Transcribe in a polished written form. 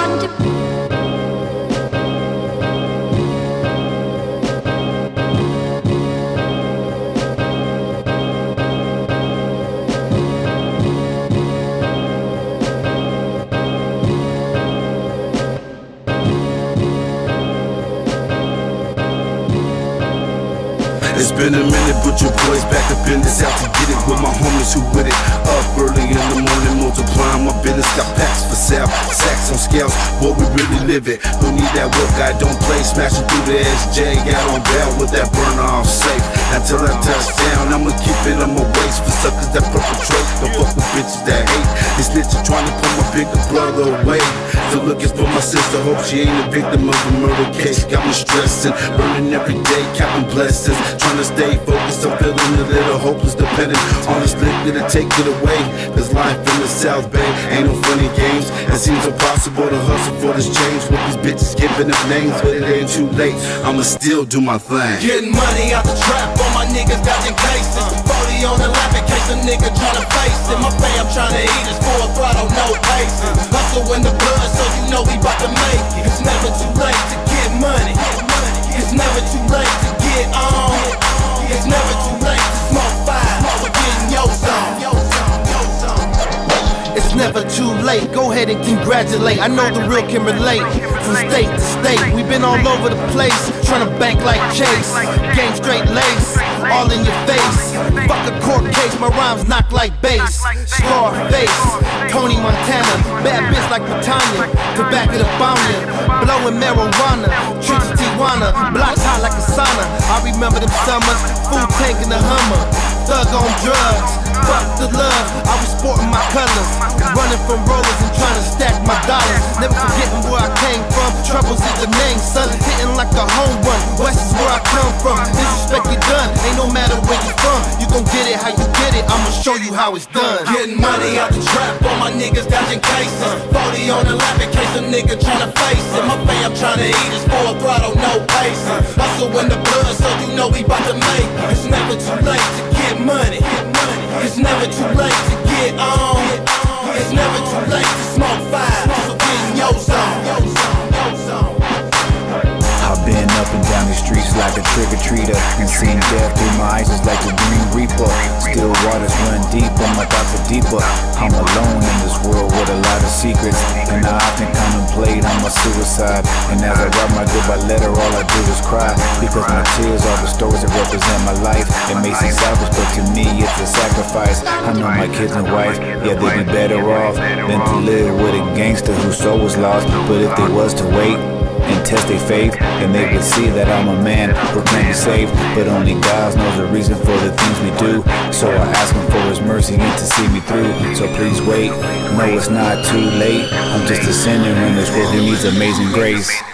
It's been a minute, but your boy's back up in this out to get it with my homies who with it. Up early in the morning, multiplying my business. Got packs for sale, sacks on scales, what we really live it. Who need that work? I don't play, smashing through the SJ. Got on bail with that burner off safe. Until I touch down, I'ma keep it on my waist. For suckers that perpetrate, don't fuck with bitches that hate. These snitches trying to pull my bigger brother away. So looking for my sister, hope she ain't a victim of a murder case. Got me stressing, burning every day, counting blessings. Trying to stay focused, I'm feeling a little hopeless, depending on this liquor to take it away. Cause life in the South Bay ain't no funny games. It seems impossible to hustle for this change with these bitches giving up names, but it ain't too late, I'ma still do my thing. Getting money out the trap, all my niggas dodging cases. 40 on the lap in case a nigga tryna face it. My fam tryna eat us, full throttle, no pacing. Hustle in the blood, so you know we bout to make it. It's never too late to get money. It's never too late to get on. It's never too late to smoke fire, so get in your zone. It's never too late, go ahead and congratulate. I know the real can relate. From state to state, we've been all over the place, trying to bank like Chase. Game straight lace, all in your face. Fuck a court case, my rhymes knock like bass. Scarface, Tony Montana, bad bitch like Britannia. To back it up on ya, blowing marijuana, trips to Tijuana, blocks hot like a sauna. I remember them summers, food tank in the Hummer. Thug on drugs, fuck the love, I was sporting my colors. Running from rollers and trying to stack my dollars. Never forgetting where I came from, troubles is the name, son. Hitting like a home run, west is where I come from. Disrespect you done, ain't no matter where you from. You gon' get it how you get it, I'ma show you how it's done. Getting money out the trap, all my niggas dodging cases. 40 on the lap in case a nigga tryna face it. My fam tryna eat us, full throttle, no pacing. Hustle in the blood, so you know we bout to make it. It's never too late to get money. It's never too late to get on. It's never too late to smoke fire, so get in your zone. I've been up and down these streets like a trick-or-treater, and seen death through my eyes just like the Green Reaper. Still waters run deep, but my thoughts are deeper. I'm alone in this world with a lot of secrets, and I often contemplate on my suicide. And as I write my goodbye letter, all I do is cry, because my tears are the stories that represent my life. It may seem selfish, but to me it's a sacrifice. I know my kids and wife, yeah, they'd be better off than to live with a gangster whose soul was lost. But if they was to wait and test their faith, then they would see that I'm a man who can be saved. But only God knows the reason for the things we do, so I ask him for his mercy and to see me through. So please wait, no, it's not too late. I'm just a sinner in this world who needs amazing grace.